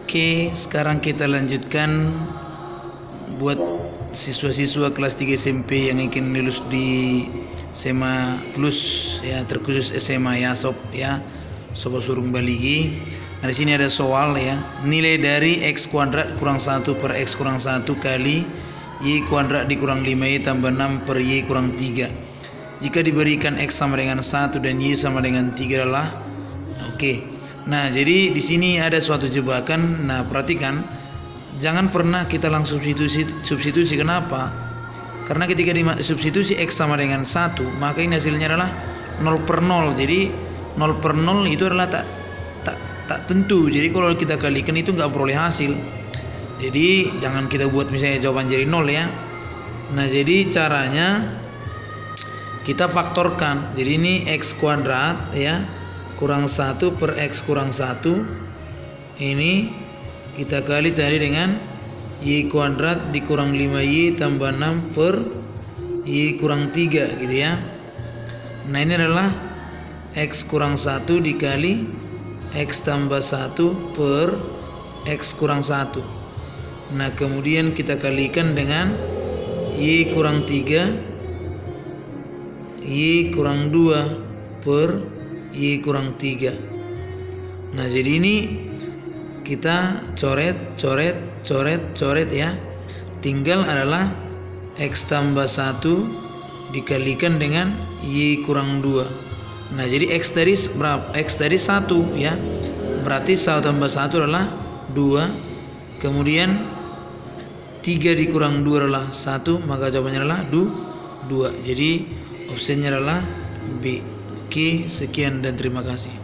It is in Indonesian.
Oke, sekarang kita lanjutkan buat siswa-siswa kelas 3 SMP yang ingin lulus di SMA Plus ya, terkhusus SMA ya sob ya, sob surung baligi. Nah, di sini ada soal ya, nilai dari x kuadrat kurang 1 per x kurang 1 kali y kuadrat dikurang 5y tambah 6 per y kurang 3. Jika diberikan x sama dengan 1 dan y sama dengan 3 adalah oke. Nah, jadi di sini ada suatu jebakan. Nah, perhatikan, jangan pernah kita langsung substitusi. Kenapa? Karena ketika disubstitusi x sama dengan 1, maka ini hasilnya adalah 0 per 0. Jadi 0 per 0 itu adalah tak tentu. Jadi kalau kita kalikan itu nggak peroleh hasil. Jadi jangan kita buat misalnya jawaban jadi 0 ya. Nah, jadi caranya kita faktorkan. Jadi ini x kuadrat ya kurang 1 per x kurang 1, ini kita kali tadi dengan y kuadrat dikurang 5y tambah 6 per y kurang 3 gitu ya. Nah, ini adalah x kurang 1 dikali x tambah 1 per x kurang 1. Nah, kemudian kita kalikan dengan y kurang 3 y kurang 2 per y kurang 3. Nah, jadi ini kita coret ya. Tinggal adalah x tambah 1 dikalikan dengan y kurang 2. Nah, jadi x tadi berapa? X tadi 1 ya. Berarti 1 tambah 1 adalah 2. Kemudian 3 dikurang 2 adalah 1, maka jawabannya adalah 2. Jadi opsinya adalah B. Oke, sekian dan terima kasih.